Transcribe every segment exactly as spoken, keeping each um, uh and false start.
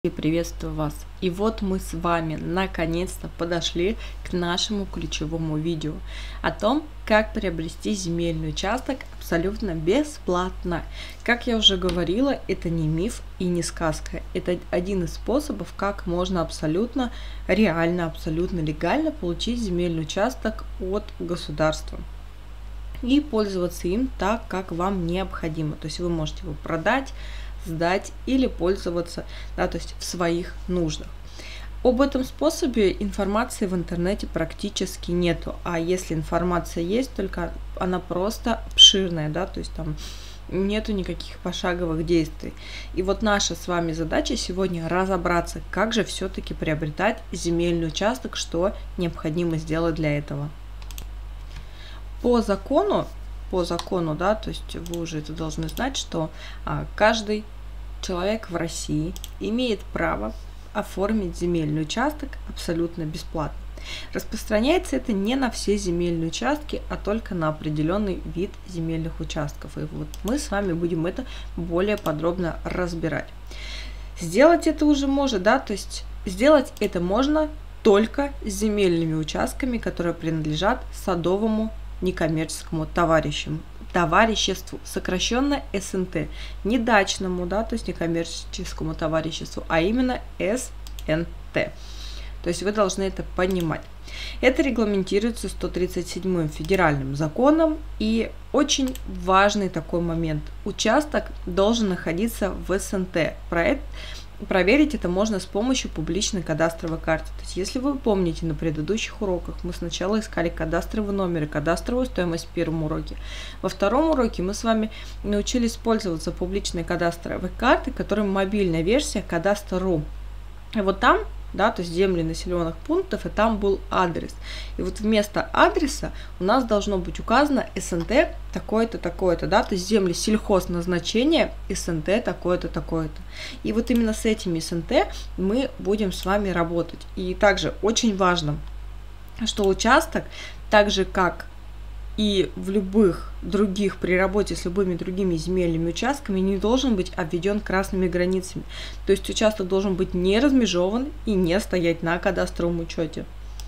Приветствую вас! И вот мы с вами наконец-то подошли к нашему ключевому видео о том, как приобрести земельный участок абсолютно бесплатно. Как я уже говорила, это не миф и не сказка. Это один из способов, как можно абсолютно реально, абсолютно легально получить земельный участок от государства и пользоваться им так, как вам необходимо. То есть вы можете его продать, сдать или пользоваться, да, то есть в своих нуждах. Об этом способе информации в интернете практически нету, а если информация есть, только она просто обширная, да, то есть там нету никаких пошаговых действий. И вот наша с вами задача сегодня разобраться, как же все-таки приобретать земельный участок, что необходимо сделать для этого. По закону, по закону, да, то есть вы уже это должны знать, что а, каждый человек в России имеет право оформить земельный участок абсолютно бесплатно. Распространяется это не на все земельные участки, а только на определенный вид земельных участков. И вот мы с вами будем это более подробно разбирать. Сделать это уже может, да, то есть сделать это можно только с земельными участками, которые принадлежат садовому некоммерческому товарищу, товариществу, сокращенно эс эн тэ, не дачному, да, то есть некоммерческому товариществу, а именно эс эн тэ. То есть вы должны это понимать. Это регламентируется сто тридцать седьмым федеральным законом, и очень важный такой момент. Участок должен находиться в эс эн тэ. Проект Проверить это можно с помощью публичной кадастровой карты. То есть, если вы помните, на предыдущих уроках мы сначала искали кадастровый номер и кадастровую стоимость в первом уроке. Во втором уроке мы с вами научились пользоваться публичной кадастровой картой, которая мобильная версия кадастр точка ру. И вот там, да, то есть земли населенных пунктов, и там был адрес. И вот вместо адреса у нас должно быть указано эс эн тэ такое-то, такое-то, да, то есть земли сельхозназначения эс эн тэ такое-то, такое-то. И вот именно с этими эс эн тэ мы будем с вами работать. И также очень важно, что участок, так же как и в любых других, при работе с любыми другими земельными участками, не должен быть обведен красными границами. То есть участок должен быть не размежован и не стоять на кадастровом учете.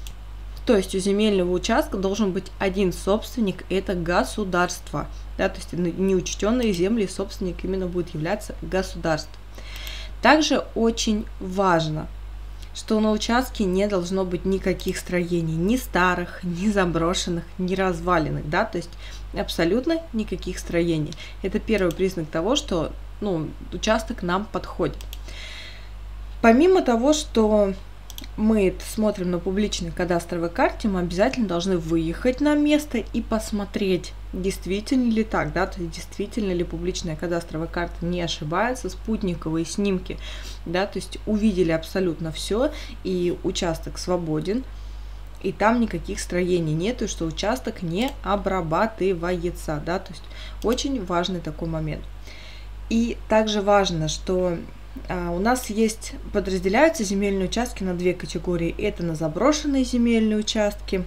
То есть у земельного участка должен быть один собственник, это государство. Да, то есть неучтенные земли, собственник именно будет являться государством. Также очень важно, что на участке не должно быть никаких строений, ни старых, ни заброшенных, ни разваленных, да, то есть абсолютно никаких строений. Это первый признак того, что, ну, участок нам подходит. Помимо того, что мы смотрим на публичной кадастровой карте, мы обязательно должны выехать на место и посмотреть, действительно ли так, да, то есть действительно ли публичная кадастровая карта не ошибается, спутниковые снимки, да, то есть увидели абсолютно все, и участок свободен, и там никаких строений нету, что участок не обрабатывается, да, то есть очень важный такой момент. И также важно, что а, у нас есть, подразделяются земельные участки на две категории, это на заброшенные земельные участки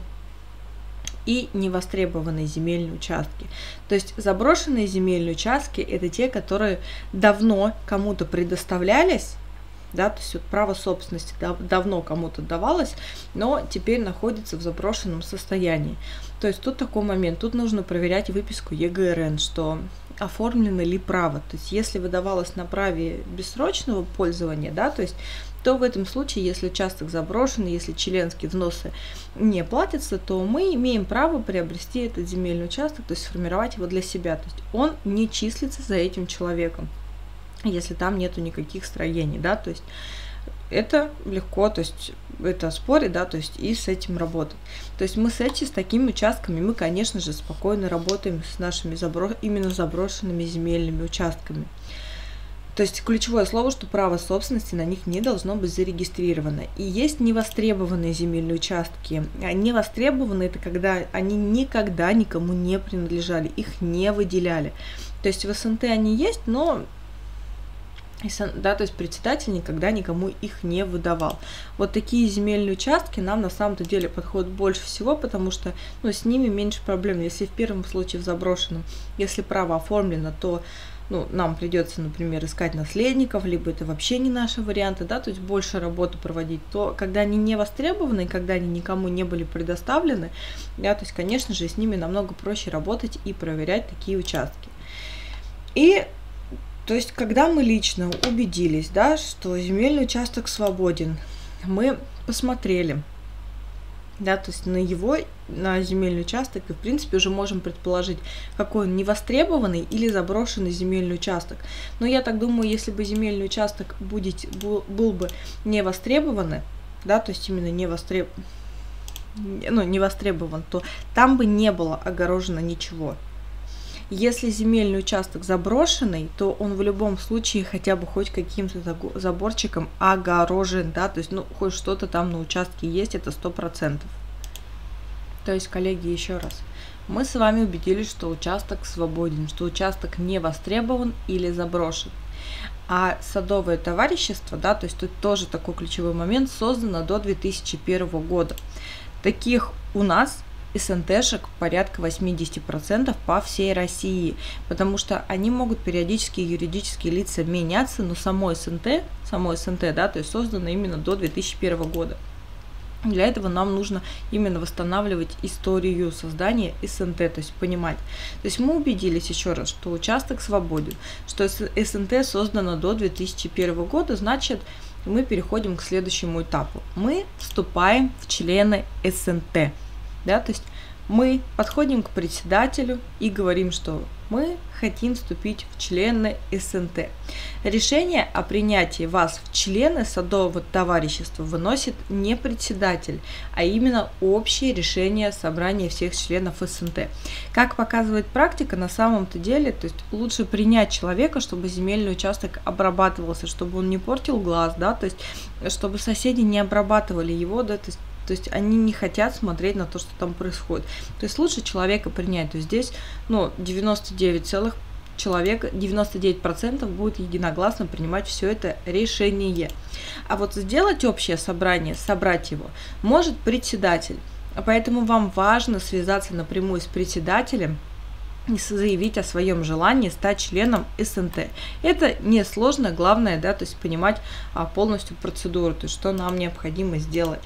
и невостребованные земельные участки. То есть заброшенные земельные участки — это те, которые давно кому-то предоставлялись, да, то есть вот право собственности дав давно кому-то давалось, но теперь находится в заброшенном состоянии. То есть тут такой момент, тут нужно проверять выписку е гэ эр эн, что оформлено ли право. То есть если выдавалось на праве бессрочного пользования, да, то есть то в этом случае, если участок заброшен, если членские взносы не платятся, то мы имеем право приобрести этот земельный участок, то есть сформировать его для себя. То есть он не числится за этим человеком, если там нету никаких строений, да, то есть это легко, то есть это спорить, да, то есть и с этим работать. То есть мы с этими, с такими участками, мы, конечно же, спокойно работаем с нашими забро... именно заброшенными земельными участками. То есть ключевое слово, что право собственности на них не должно быть зарегистрировано. И есть невостребованные земельные участки. А невостребованные — это когда они никогда никому не принадлежали, их не выделяли. То есть в эс эн тэ они есть, но да, то есть председатель никогда никому их не выдавал. Вот такие земельные участки нам на самом-то деле подходят больше всего, потому что, ну, с ними меньше проблем. Если в первом случае в заброшенном, если право оформлено, то ну, нам придется, например, искать наследников, либо это вообще не наши варианты, да, то есть больше работы проводить, то когда они не востребованы, когда они никому не были предоставлены, да, то есть, конечно же, с ними намного проще работать и проверять такие участки. И, то есть, когда мы лично убедились, да, что земельный участок свободен, мы посмотрели, да, то есть на его, на земельный участок, и в принципе уже можем предположить, какой он невостребованный или заброшенный земельный участок. Но я так думаю, если бы земельный участок будет, был, был бы не востребованный, да, то есть именно не востреб... ну, не востребован, то там бы не было огорожено ничего. Если земельный участок заброшенный, то он в любом случае хотя бы хоть каким-то заборчиком огорожен, да, то есть, ну, хоть что-то там на участке есть, это сто процентов. То есть, коллеги, еще раз, мы с вами убедились, что участок свободен, что участок не востребован или заброшен. А садовое товарищество, да, то есть тут тоже такой ключевой момент, создано до две тысячи первого года. Таких у нас СНТшек порядка восемьдесят процентов по всей России, потому что они могут периодически юридические лица меняться, но само СНТ, само СНТ, да, то есть создано именно до две тысячи первого года. Для этого нам нужно именно восстанавливать историю создания СНТ, то есть понимать. То есть мы убедились еще раз, что участок свободен, что СНТ создано до две тысячи первого года, значит, мы переходим к следующему этапу. Мы вступаем в члены СНТ. Да, то есть мы подходим к председателю и говорим, что мы хотим вступить в члены СНТ. Решение о принятии вас в члены садового товарищества выносит не председатель, а именно общее решение собрания всех членов СНТ. Как показывает практика, на самом-то деле, то есть лучше принять человека, чтобы земельный участок обрабатывался, чтобы он не портил глаз, да, то есть чтобы соседи не обрабатывали его, да, то есть То есть они не хотят смотреть на то, что там происходит. То есть лучше человека принять. То есть здесь, ну, девяносто девять целых человек, девяносто девять процентов будет единогласно принимать все это решение. А вот сделать общее собрание, собрать его, может председатель. Поэтому вам важно связаться напрямую с председателем и заявить о своем желании стать членом СНТ. Это несложно, главное, да, то есть понимать а, полностью процедуру, то есть что нам необходимо сделать.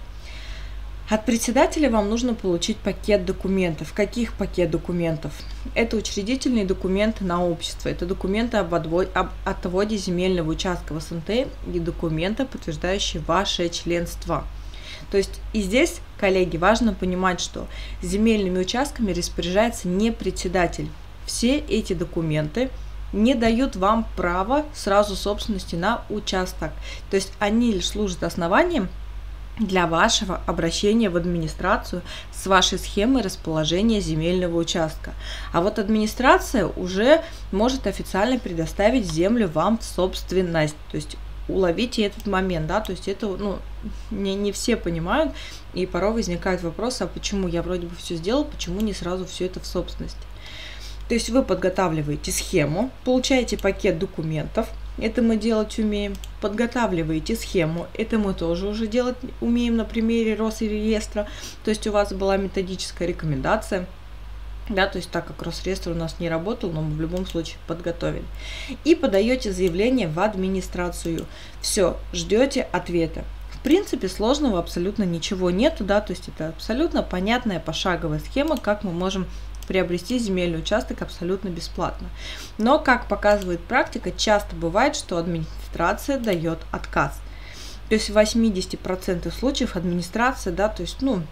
От председателя вам нужно получить пакет документов. Каких пакет документов? Это учредительные документы на общество, это документы об, отводе, об отводе земельного участка в СНТ и документы, подтверждающие ваше членство. То есть и здесь, коллеги, важно понимать, что земельными участками распоряжается не председатель. Все эти документы не дают вам права сразу собственности на участок. То есть они лишь служат основанием для вашего обращения в администрацию с вашей схемой расположения земельного участка. А вот администрация уже может официально предоставить землю вам в собственность. То есть уловите этот момент, да, то есть это, ну, не, не все понимают, и порой возникает вопрос, а почему я вроде бы все сделал, почему не сразу все это в собственности. То есть вы подготавливаете схему, получаете пакет документов, это мы делать умеем, подготавливаете схему, это мы тоже уже делать умеем на примере Росреестра, то есть у вас была методическая рекомендация, да, то есть так как Росреестр у нас не работал, но мы в любом случае подготовили. И подаете заявление в администрацию. Все, ждете ответа. В принципе, сложного абсолютно ничего нету, да, то есть это абсолютно понятная пошаговая схема, как мы можем приобрести земельный участок абсолютно бесплатно. Но, как показывает практика, часто бывает, что администрация дает отказ. То есть в восьмидесяти процентах случаев администрация, да, то есть, ну,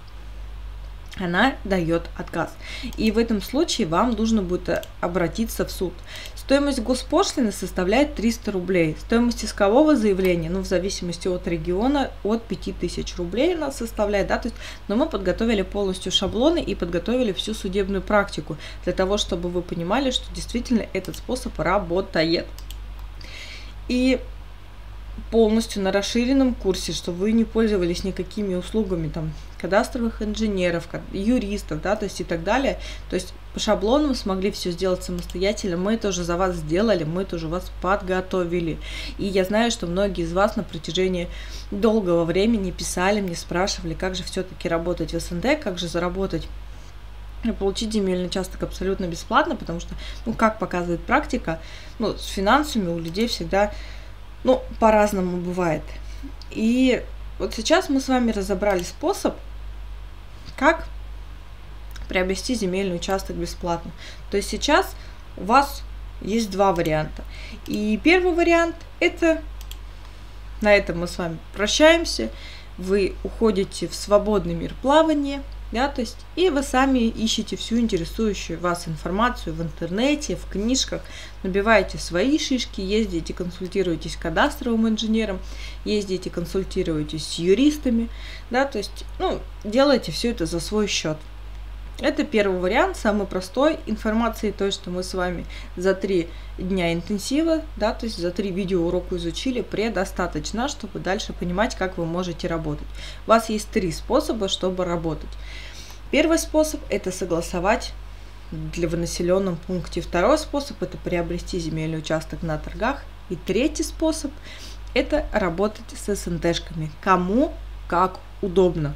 она дает отказ. И в этом случае вам нужно будет обратиться в суд. Стоимость госпошлины составляет триста рублей. Стоимость искового заявления, ну, в зависимости от региона, от пяти тысяч рублей она составляет, да, то есть, но мы подготовили полностью шаблоны и подготовили всю судебную практику для того, чтобы вы понимали, что действительно этот способ работает. И полностью на расширенном курсе, чтобы вы не пользовались никакими услугами там кадастровых инженеров, юристов, да, то есть и так далее. То есть по шаблонам смогли все сделать самостоятельно, мы это уже за вас сделали, мы это уже вас подготовили. И я знаю, что многие из вас на протяжении долгого времени писали мне, спрашивали, как же все-таки работать в СНТ, как же заработать получить земельный участок абсолютно бесплатно, потому что, ну, как показывает практика, ну, с финансами у людей всегда, ну, по-разному бывает. И вот сейчас мы с вами разобрали способ, как приобрести земельный участок бесплатно. То есть сейчас у вас есть два варианта. И первый вариант – это, на этом мы с вами прощаемся, вы уходите в свободный мир плавания, да, то есть, и вы сами ищете всю интересующую вас информацию в интернете, в книжках, набиваете свои шишки, ездите, консультируетесь с кадастровым инженером, ездите, консультируетесь с юристами, да, то есть, ну, делаете все это за свой счет. Это первый вариант, самый простой. Информации той, что мы с вами за три дня интенсива, да, то есть за три видеоурока изучили, предостаточно, чтобы дальше понимать, как вы можете работать. У вас есть три способа, чтобы работать. Первый способ – это согласовать для в населенном пункте. Второй способ – это приобрести земельный участок на торгах. И третий способ – это работать с эс эн тэшками. Кому как удобно.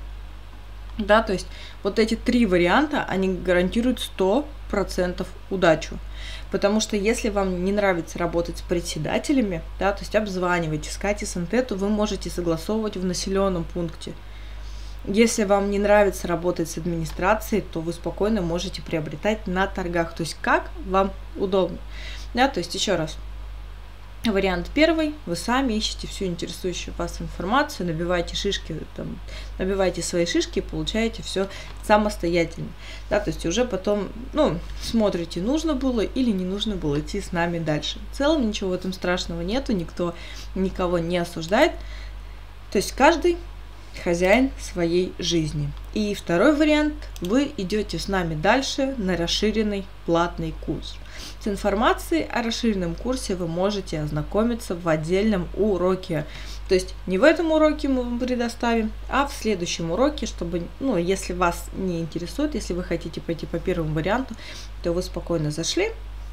Да, то есть вот эти три варианта, они гарантируют сто процентов удачу. Потому что если вам не нравится работать с председателями, да, то есть обзванивать, искать эс эн тэ, то вы можете согласовывать в населенном пункте. Если вам не нравится работать с администрацией, то вы спокойно можете приобретать на торгах. То есть как вам удобно. Да, то есть еще раз. Вариант первый, вы сами ищете всю интересующую вас информацию, набиваете шишки, там, набиваете свои шишки и получаете все самостоятельно. Да, то есть уже потом, ну, смотрите, нужно было или не нужно было идти с нами дальше. В целом ничего в этом страшного нету, никто никого не осуждает. То есть каждый хозяин своей жизни. И второй вариант, вы идете с нами дальше на расширенный платный курс. С информацией о расширенном курсе вы можете ознакомиться в отдельном уроке. То есть не в этом уроке мы вам предоставим, а в следующем уроке, чтобы, ну, если вас не интересует, если вы хотите пойти по первому варианту, то вы спокойно зашли,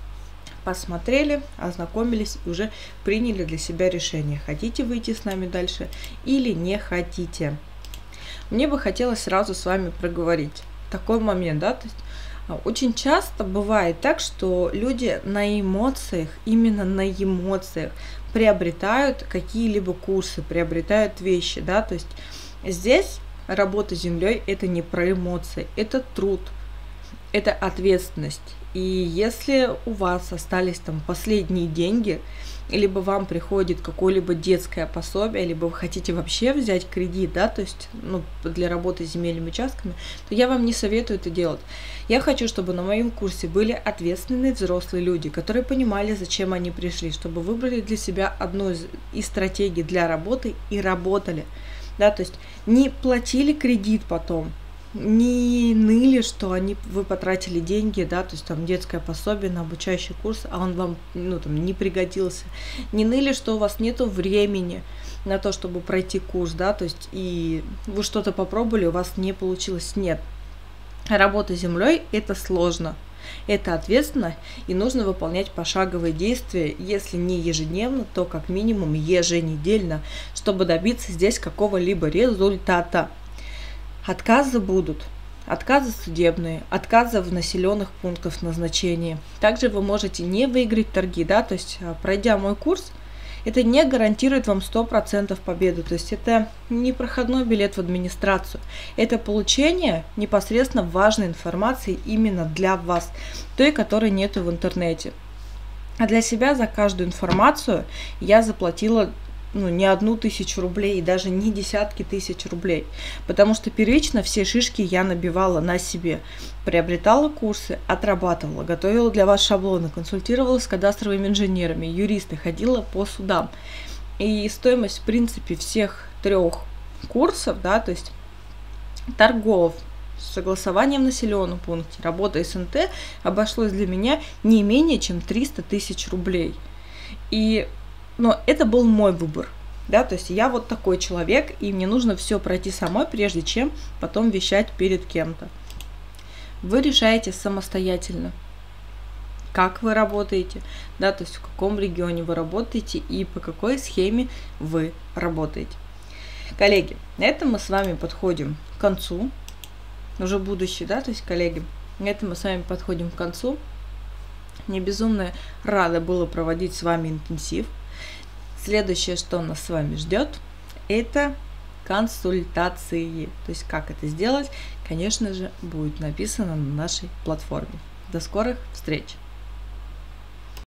посмотрели, ознакомились и уже приняли для себя решение, хотите выйти с нами дальше или не хотите. Мне бы хотелось сразу с вами проговорить такой момент, да, то есть очень часто бывает так, что люди на эмоциях, именно на эмоциях приобретают какие-либо курсы, приобретают вещи, да, то есть здесь работа с землей – это не про эмоции, это труд, это ответственность. И если у вас остались там последние деньги, либо вам приходит какое-либо детское пособие, либо вы хотите вообще взять кредит, да, то есть, ну, для работы с земельными участками, то я вам не советую это делать. Я хочу, чтобы на моем курсе были ответственные взрослые люди, которые понимали, зачем они пришли, чтобы выбрали для себя одну из, из стратегий для работы и работали, да, то есть не платили кредит потом, не ныли, что они, вы потратили деньги, да, то есть там детское пособие на обучающий курс, а он вам, ну, там, не пригодился. Не ныли, что у вас нету времени на то, чтобы пройти курс, да, то есть и вы что-то попробовали, у вас не получилось. Нет. Работа с землей – это сложно, это ответственно, и нужно выполнять пошаговые действия, если не ежедневно, то как минимум еженедельно, чтобы добиться здесь какого-либо результата. Отказы будут, отказы судебные, отказы в населенных пунктах назначения. Также вы можете не выиграть торги, да, то есть пройдя мой курс, это не гарантирует вам сто процентов победу, то есть это не проходной билет в администрацию, это получение непосредственно важной информации именно для вас, той, которой нету в интернете. А для себя за каждую информацию я заплатила, ну, не одну тысячу рублей и даже не десятки тысяч рублей, потому что первично все шишки я набивала на себе, приобретала курсы, отрабатывала, готовила для вас шаблоны, консультировалась с кадастровыми инженерами, юристы, ходила по судам. И стоимость, в принципе, всех трех курсов, да, то есть торгов, согласование в населенном пункте, работа эс эн тэ обошлось для меня не менее чем триста тысяч рублей. И Но это был мой выбор, да, то есть я вот такой человек, и мне нужно все пройти самой, прежде чем потом вещать перед кем-то. Вы решаете самостоятельно, как вы работаете, да, то есть в каком регионе вы работаете и по какой схеме вы работаете. Коллеги, на этом мы с вами подходим к концу, уже будущий, да, то есть коллеги, На этом мы с вами подходим к концу. Мне безумно рада была проводить с вами интенсив. Следующее, что нас с вами ждет, это консультации. То есть как это сделать, конечно же, будет написано на нашей платформе. До скорых встреч!